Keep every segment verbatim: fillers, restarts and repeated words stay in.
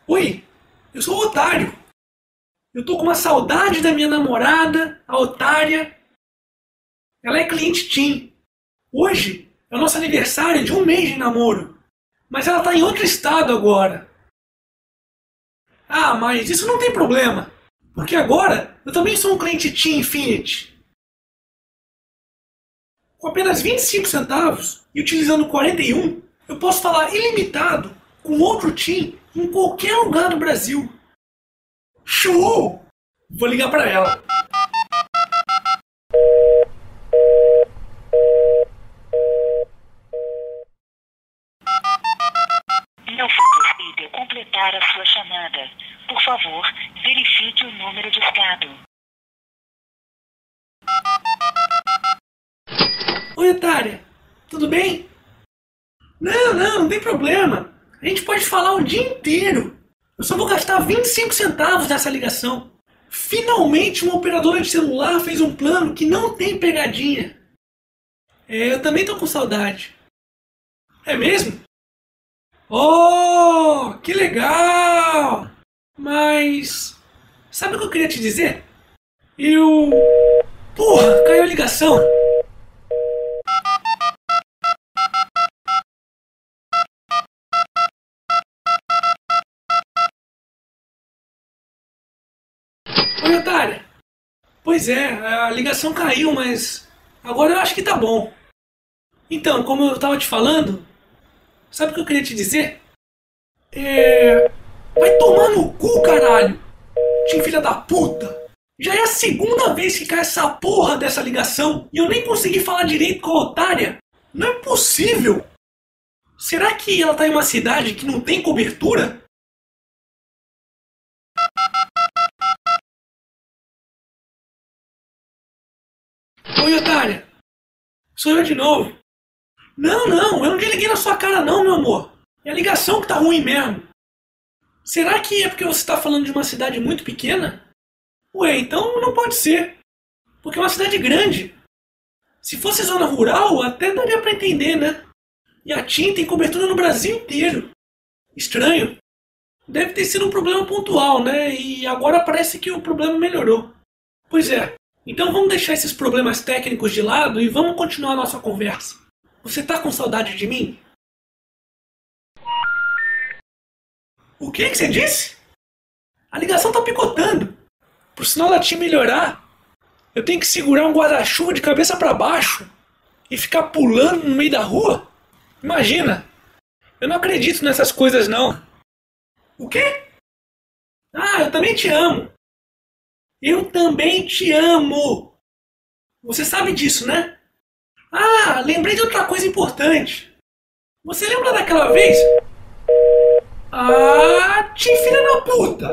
Oi, eu sou o Otário. Eu tô com uma saudade da minha namorada, a Otária. Ela é cliente Tim. Hoje é o nosso aniversário de um mês de namoro. Mas ela tá em outro estado agora. Ah, mas isso não tem problema. Porque agora eu também sou um cliente Tim Infinity. Com apenas vinte e cinco centavos e utilizando quarenta e um, eu posso falar ilimitado com outro Tim em qualquer lugar do Brasil. Show! Vou ligar pra ela. Não foi possível completar a sua chamada. Por favor, verifique o número de estado. Oi, Otária. Tudo bem? Não, não, não tem problema. A gente pode falar o dia inteiro. Eu só vou gastar vinte e cinco centavos nessa ligação. Finalmente uma operadora de celular fez um plano que não tem pegadinha. É, eu também tô com saudade. É mesmo? Oh, que legal! Mas... sabe o que eu queria te dizer? Eu... Porra, caiu a ligação. Oi, Otária. Pois é, a ligação caiu, mas agora eu acho que tá bom. Então, como eu tava te falando, sabe o que eu queria te dizer? É... Vai tomar no cu, caralho! Tim, filha da puta! Já é a segunda vez que cai essa porra dessa ligação e eu nem consegui falar direito com a Otária. Não é possível! Será que ela tá em uma cidade que não tem cobertura? Oi, Otária! Sou eu de novo. Não, não, eu não desliguei na sua cara não, meu amor. É a ligação que tá ruim mesmo. Será que é porque você tá falando de uma cidade muito pequena? Ué, então não pode ser. Porque é uma cidade grande. Se fosse zona rural, até daria pra entender, né? E a TIM tem cobertura no Brasil inteiro. Estranho. Deve ter sido um problema pontual, né? E agora parece que o problema melhorou. Pois é. Então vamos deixar esses problemas técnicos de lado e vamos continuar a nossa conversa. Você tá com saudade de mim? O que que você disse? A ligação tá picotando. Pro sinal da TIM melhorar, eu tenho que segurar um guarda-chuva de cabeça para baixo e ficar pulando no meio da rua? Imagina! Eu não acredito nessas coisas não. O quê? Ah, eu também te amo. Eu também te amo. Você sabe disso, né? Ah, lembrei de outra coisa importante. Você lembra daquela vez? Ah, Tim, filha da puta!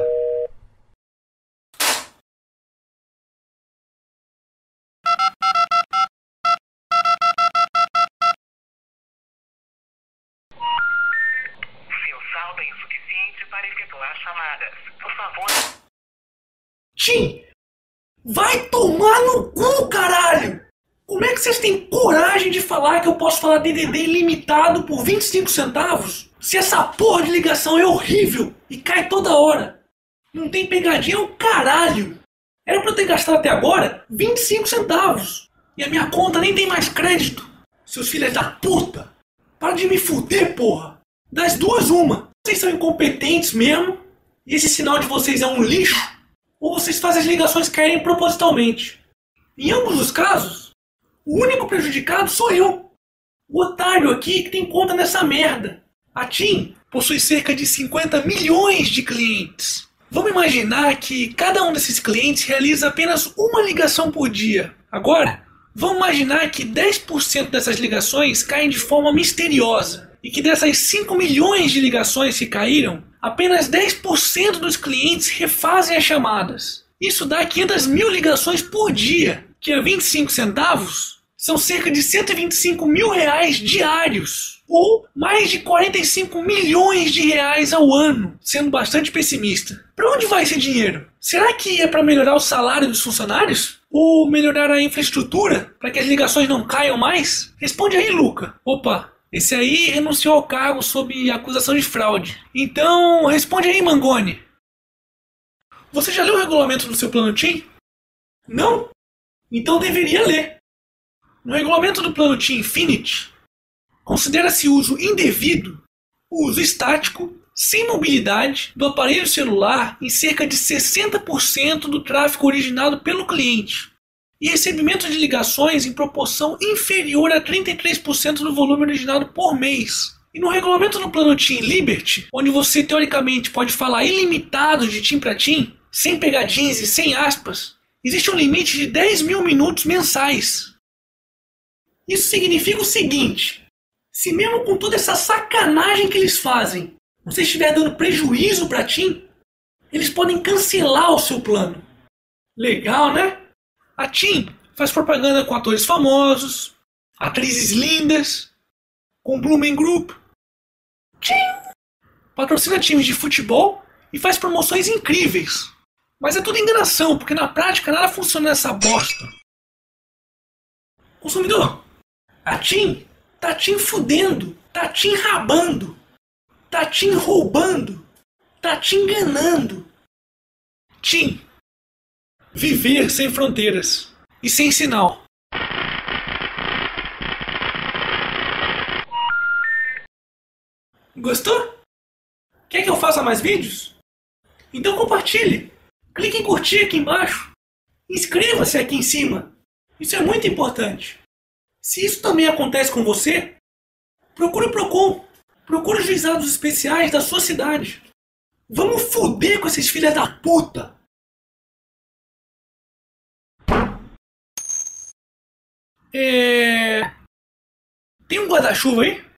Seu saldo é insuficiente para efetuar chamadas. Por favor... Tim, vai tomar no cu, caralho! Como é que vocês têm coragem de falar que eu posso falar D D D ilimitado por vinte e cinco centavos? Se essa porra de ligação é horrível e cai toda hora. Não tem pegadinha o caralho. Era pra eu ter gastado até agora vinte e cinco centavos. E a minha conta nem tem mais crédito. Seus filhos da puta. Para de me fuder, porra. Das duas, uma. Vocês são incompetentes mesmo. E esse sinal de vocês é um lixo. Ou vocês fazem as ligações caírem propositalmente. Em ambos os casos, o único prejudicado sou eu. O otário aqui que tem conta nessa merda. A TIM possui cerca de cinquenta milhões de clientes. Vamos imaginar que cada um desses clientes realiza apenas uma ligação por dia. Agora, vamos imaginar que dez por cento dessas ligações caem de forma misteriosa. E que dessas cinco milhões de ligações que caíram, apenas dez por cento dos clientes refazem as chamadas. Isso dá quinhentas mil ligações por dia, que a vinte e cinco centavos são cerca de cento e vinte e cinco mil reais diários. Ou mais de quarenta e cinco milhões de reais ao ano, sendo bastante pessimista. Para onde vai esse dinheiro? Será que é para melhorar o salário dos funcionários? Ou melhorar a infraestrutura para que as ligações não caiam mais? Responde aí, Luca. Opa, Esse aí renunciou ao cargo sob acusação de fraude. Então, responde aí, Mangoni. Você já leu o regulamento do seu plano TIM? Não? Então deveria ler. No regulamento do plano TIM Infinity, considera-se uso indevido o uso estático, sem mobilidade, do aparelho celular em cerca de sessenta por cento do tráfego originado pelo cliente e recebimento de ligações em proporção inferior a trinta e três por cento do volume originado por mês. E no regulamento do plano TIM Liberty, onde você teoricamente pode falar ilimitado de TIM para TIM, sem pegadinhas e sem aspas, existe um limite de dez mil minutos mensais. Isso significa o seguinte: se mesmo com toda essa sacanagem que eles fazem, você estiver dando prejuízo para TIM, eles podem cancelar o seu plano. Legal, né? A TIM faz propaganda com atores famosos, atrizes lindas, com Blumen Group. TIM patrocina times de futebol e faz promoções incríveis. Mas é tudo enganação, porque na prática nada funciona nessa bosta. Consumidor, a TIM tá te fudendo, tá te enrabando, tá te roubando, tá te enganando. TIM, viver sem fronteiras e sem sinal. Gostou? Quer que eu faça mais vídeos? Então compartilhe. Clique em curtir aqui embaixo. Inscreva-se aqui em cima. Isso é muito importante. Se isso também acontece com você, procure o Procon. Procure os juizados especiais da sua cidade. Vamos foder com esses filhos da puta. É... Tem um guarda-chuva aí?